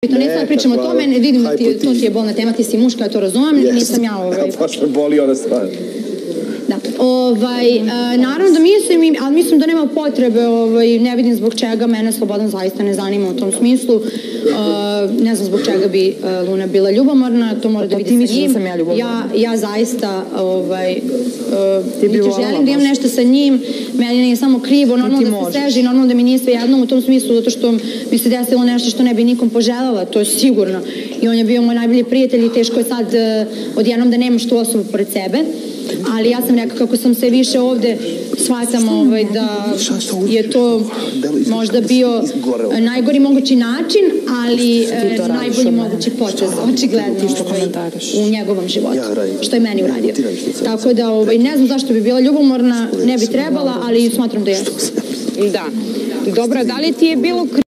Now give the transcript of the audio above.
To ne sad pričamo o tome, vidim da to ti je bolna tema, ti si muška, ja to razumem, nisam ja Baš me boli ona stvar. Da. Naravno da mislim, ali mislim da nema potrebe, ne vidim zbog čega mene Slobodan zaista ne zanima u tom smislu. Ne znam zbog čega bi Luna bila ljubomorna, to mora da vidi sa njim. Ja zaista želim da imam nešto sa njim, meni nije samo krivo, normalno da se seži, normalno da mi nije sve jedno u tom smislu, zato što mi se desilo nešto što ne bi nikom poželjela, to je sigurno. I on je bio moj najbolji prijatelj i teško je sad odjednom da nemaš tu osobu pored sebe. Ali ja sam rekao kako sam se više ovde shvatam da je to možda bio najgori mogući način, ali najbolji mogući potez, očigledno u njegovom životu, što je meni uradio. Tako da ne znam zašto bi bila ljubomorna, ne bi trebala, ali smatram da je. Da. Dobro, da li ti je bilo